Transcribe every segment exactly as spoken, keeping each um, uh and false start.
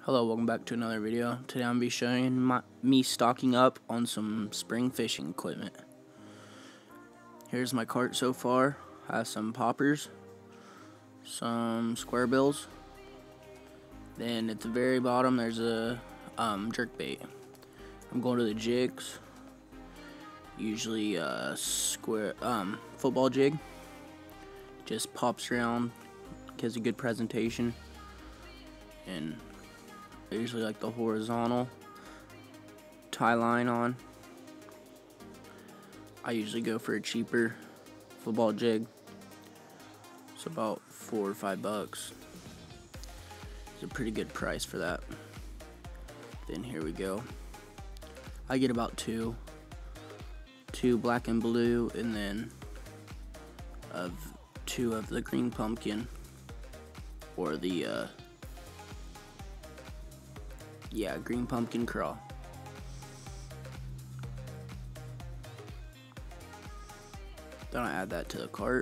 Hello, welcome back to another video. Today I'm going to be showing my, me stocking up on some spring fishing equipment. Here's my cart so far. I have some poppers, some square bills, then at the very bottom there's a um, jerk bait. I'm going to the jigs, usually a square um, football jig. Just pops around, gives a good presentation, and I usually like the horizontal tie line on. I usually go for a cheaper football jig. It's about four or five bucks. It's a pretty good price for that. Then here we go. I get about two, two black and blue, and then of two of the green pumpkin, or the uh, yeah, green pumpkin crawl. Then I add that to the cart.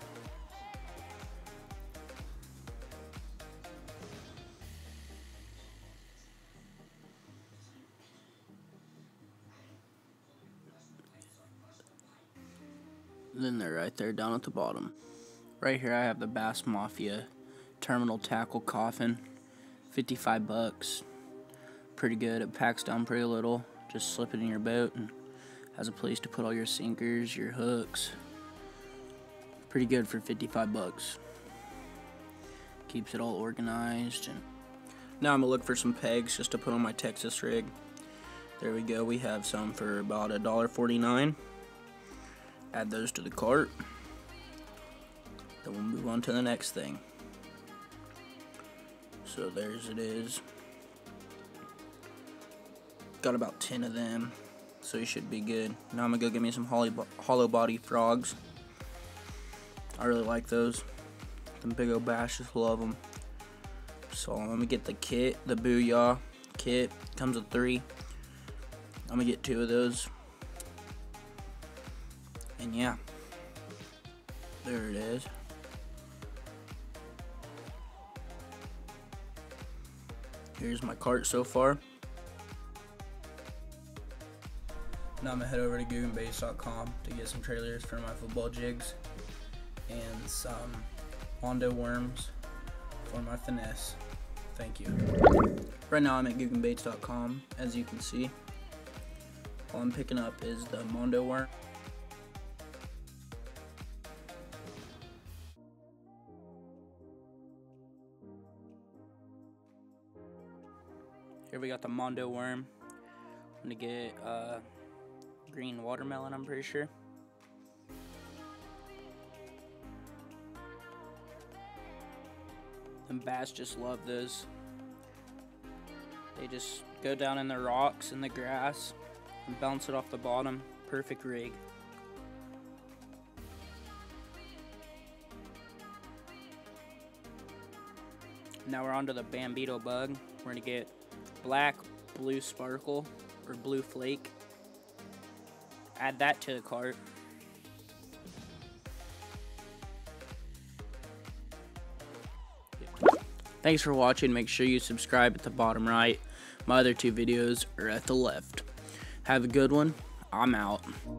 Then they're right there down at the bottom. Right here I have the Bass Mafia terminal tackle coffin, fifty-five bucks. Pretty good. It packs down pretty little. Just slip it in your boat and has a place to put all your sinkers, your hooks. Pretty good for fifty-five bucks. Keeps it all organized. And now I'm gonna look for some pegs just to put on my Texas rig. There we go. We have some for about a dollar forty-nine. Add those to the cart. Then we'll move on to the next thing. So there's it is. Got about ten of them, so you should be good. Now I'm gonna go get me some hollow body frogs. I really like those. Them big old bass, just love them. So I'm gonna get the kit, the Booyah kit. Comes with three. I'm gonna get two of those. And yeah, there it is. Here's my cart so far. Now I'm gonna head over to googan baits dot com to get some trailers for my football jigs and some Mondo worms for my finesse. Thank you. Right now I'm at googan baits dot com. As you can see, all I'm picking up is the Mondo worm. Here we got the Mondo worm. I'm gonna get uh, green watermelon, I'm pretty sure. And bass just love those. They just go down in the rocks and the grass and bounce it off the bottom. Perfect rig. Now we're on to the Bambito bug. We're gonna get black, blue sparkle, or blue flake. Add that to the cart. Thanks for watching. Make sure you subscribe at the bottom right. My other two videos are at the left. Have a good one. I'm out.